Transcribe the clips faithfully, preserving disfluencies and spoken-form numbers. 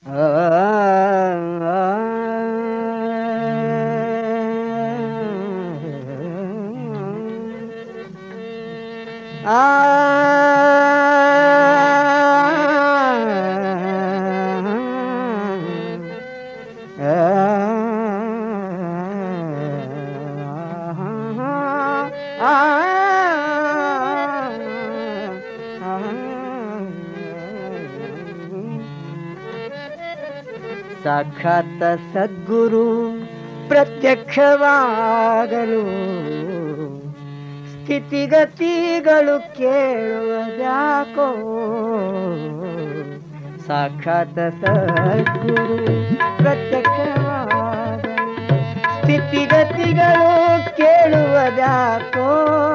ಸಾಕ್ಷಾತ್ ಸದ್ಗುರು ಪ್ರತ್ಯಕ್ಷವಾಗಲು ಸ್ಥಿತಿಗತಿಗಳು ಕೇಳುವುದ್ಯಾಕೋ. ಸಾಕ್ಷಾತ್ ಸದ್ಗುರು ಪ್ರತ್ಯಕ್ಷವಾಗಲು ಸ್ಥಿತಿಗತಿಗಳು ಕೇಳುವುದ್ಯಾಕೋ.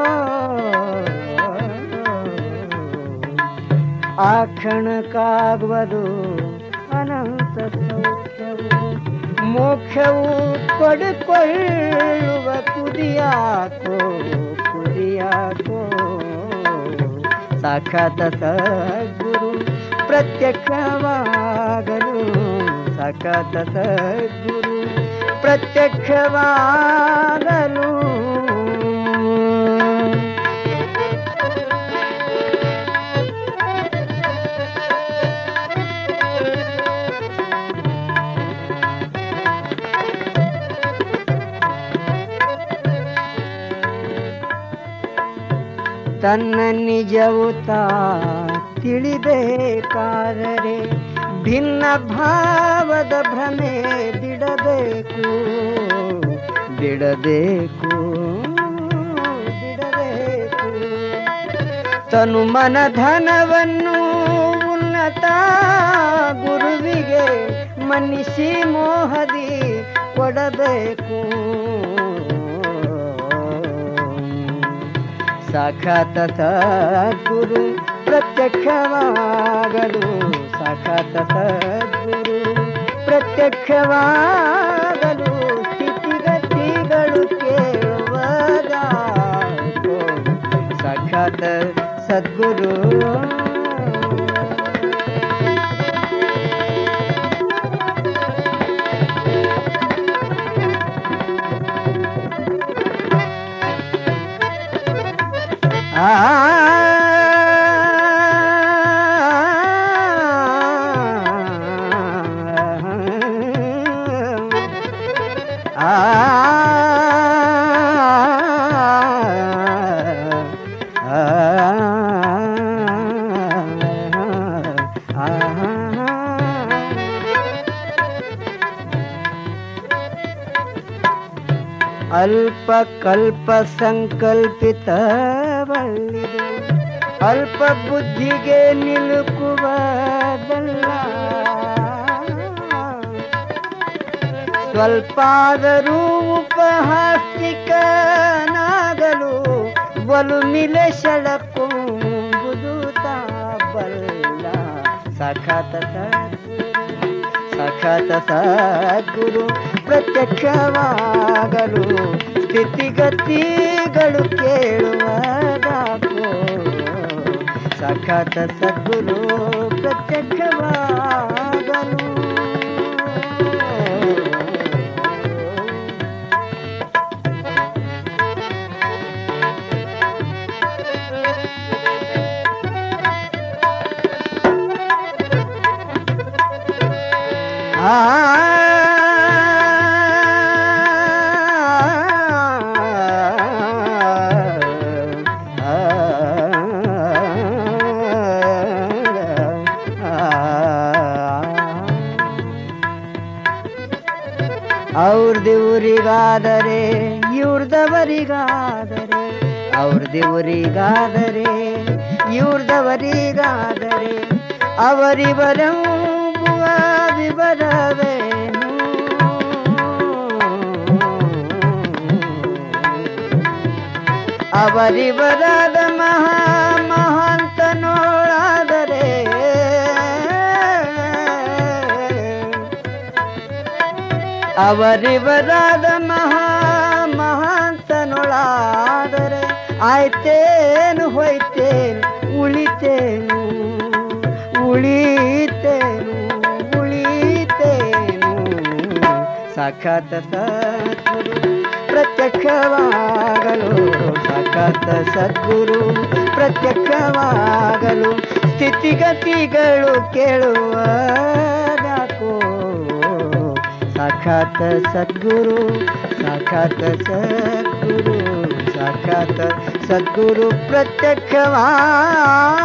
ಆ ಕ್ಷಣಕ್ಕಾಗುವುದು ಅನಂತ ಸೌಖ್ಯವು, ಮೋಕ್ಷವು ಪಡೆಕೊಳ್ಳುವ ಕುದಿಯಾಕೋ ಕುದಿಯಾಕೋ. ಸಾಕ್ಷಾತ್ ಸದ್ಗುರು ಪ್ರತ್ಯಕ್ಷವಾಗಲು, ಸಾಕ್ಷಾತ್ ಸದ್ಗುರು ಪ್ರತ್ಯಕ್ಷವಾಗಲು. ತನ್ನ ನಿಜವು ತಾ ತಿಳಿಬೇಕಾದರೆ ಭಿನ್ನ ಭಾವದ ಭ್ರಮೆ ಬಿಡಬೇಕು ಬಿಡಬೇಕು ಬಿಡಬೇಕು. ತನು ಮನ ಧನವನ್ನು ಉನ್ನತ ಗುರುವಿಗೆ ಮನ್ನಿಸಿ ಮೋಹದಿ ಕೊಡಬೇಕು. ಸಾಕ್ಷಾತ್ ಸದ್ಗುರು ಪ್ರತ್ಯಕ್ಷವಾಗಲು, ಸಾಕ್ಷಾತ್ ಸದ್ಗುರು ಪ್ರತ್ಯಕ್ಷವಾಗಲು ಸ್ಥಿತಿಗತಿಗಳು ಕೇಳುವುದಾಕೋ. ಸಾಕ್ಷಾತ್ ಸದ್ಗುರು ಆ ಅಲ್ಪ ಕಲ್ಪ ಸಂಕಲ್ಪಿತವಲ್ಲಿದೆ, ಅಲ್ಪ ಬುದ್ಧಿಗೆ ನಿಲುಕುವುದಲ್ಲ. ಸ್ವಲ್ಪಾದರೂ ಉಪಹಾಸ್ತಿಕನಾಗಲು ಬಲು ನಿಲೆಸಳಕೊಂಬುದು ತಾಬಲ್ಲ. ಸಾಕ್ಷಾತ್ ಸದ್ಗುರು, ಸಾಕ್ಷಾತ್ ಸದ್ಗುರು ಪ್ರತ್ಯಕ್ಷವಾಗಲು ಸ್ಥಿತಿಗತಿಗಳು ಕೇಳುವುದಾಕೋ. ಸಾಕ್ಷಾತ್ ಸದ್ಗುರು ಪ್ರತ್ಯಕ್ಷವಾಗಲು. ಆ ಅವ್ರದಿವರಿಗಾದರೆ ಇವ್ರದವರಿಗಾದರೆ, ಅವ್ರದಿವರಿಗಾದರೆ ಇವ್ರದವರಿಗಾದರೆ ಅವರಿವರೆಂಬುವ ವಿವರವೇನು. ಅವರಿವರಾದ ಮಹಾ ಮಹಾಂತನೋಳಾದರೆ ಅವರಿವರಾದ ಮಹಾ ಮಹಾಂತನೊಳಾದರೆ ಆಯ್ತೇನು ಹೋಯ್ತೇನು ಉಳಿತೇನು ಉಳಿತೇನು ಉಳಿತೇನು. ಸಾಕ್ಷಾತ್ ಸದ್ಗುರು ಪ್ರತ್ಯಕ್ಷವಾಗಲು ಸಾಕ್ಷಾತ್ ಸದ್ಗುರು ಪ್ರತ್ಯಕ್ಷವಾಗಲು ಸ್ಥಿತಿಗತಿಗಳು ಕೇಳುವುದಾಕೋ ಸಾಕ್ಷಾತ್ ಸದ್ಗುರು ಸಾಕ್ಷಾತ್ ಸದ್ಗುರು ಸಾಕ್ಷಾತ್ ಸದ್ಗುರು ಪ್ರತ್ಯಕ್ಷವಾಗಲು